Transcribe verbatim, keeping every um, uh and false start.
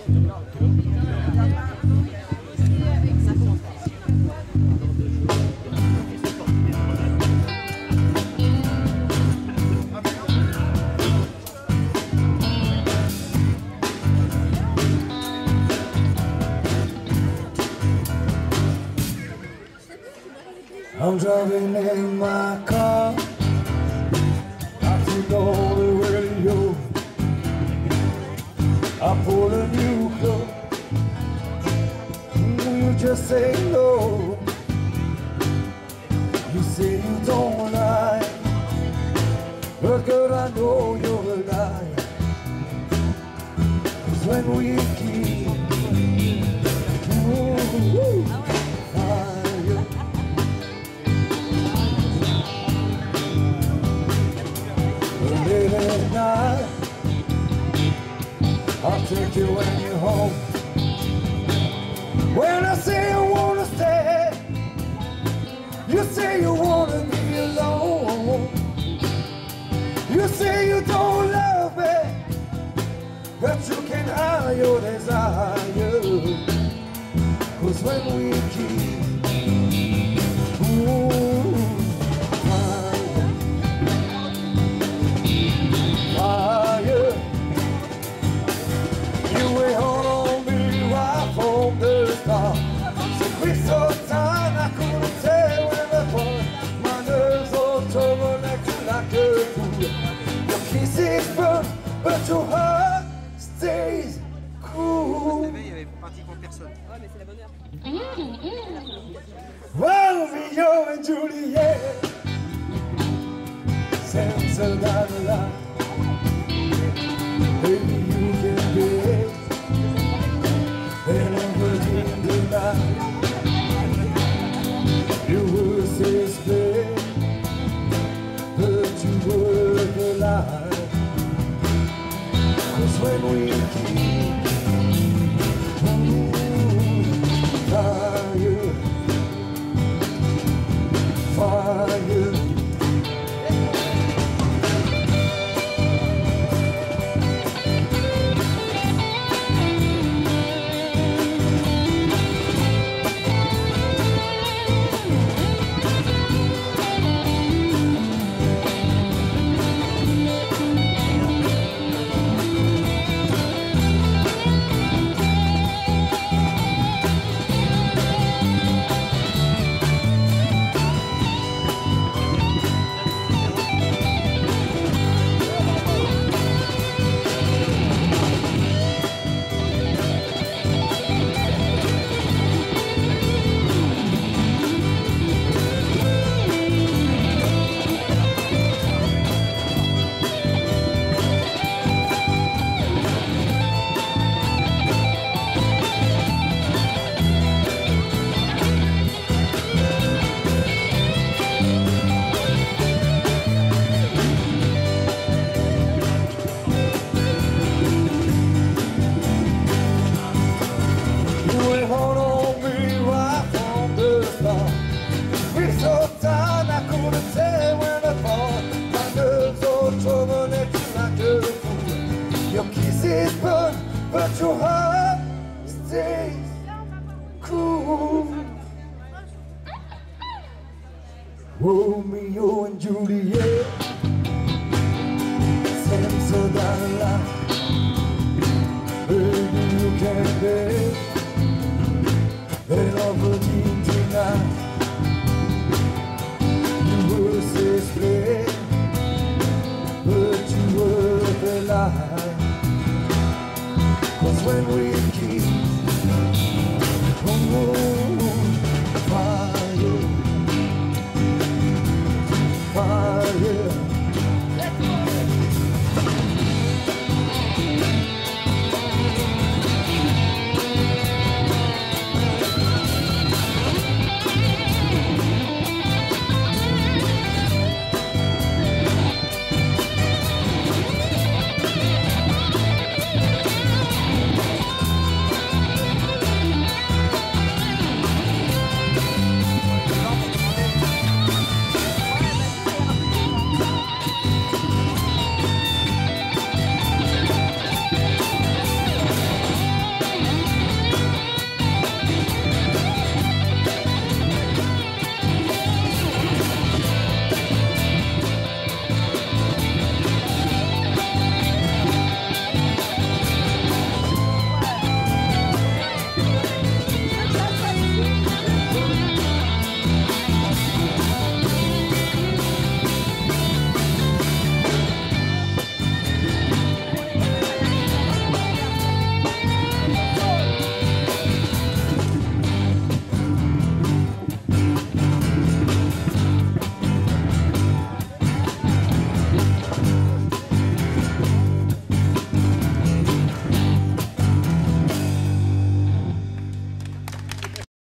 I'm driving in my car, I put on the radio, I pull a new club, you just say no. You say you don't lie, but girl I know you're a liar. 'Cause when we keep ooh, I'll take you when you're home. When I say I wanna stay, you say you wanna be alone. You say you don't love me, but you can hide your desire. 'Cause when we keep ooh, but your heart stays cool. Il y avait pratiquement personne. Ouais, mais c'est la bonne heure. Romeo and Juliet, senza la la la. Baby, you can get anything tonight. You were so split, but you were alive. 'Cause when we keep ooh, fire, fire. Your kisses burn, but your heart stays cool. Romeo and Juliet, senza dalla. Baby, you can bet they love me tonight. You were so split, but you were the lie. 'Cause when we keep